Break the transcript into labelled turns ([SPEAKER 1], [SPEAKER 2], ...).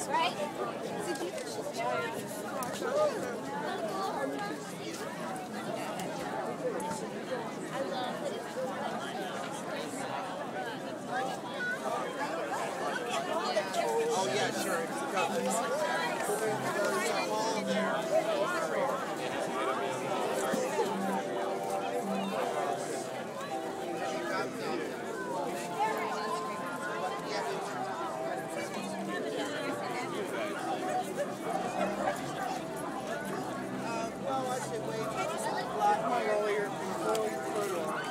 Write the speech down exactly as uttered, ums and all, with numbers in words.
[SPEAKER 1] Right?
[SPEAKER 2] Oh yeah, sure. It's a couple. There's a hall well, I should wait. Come on, roll your, roll your foot on.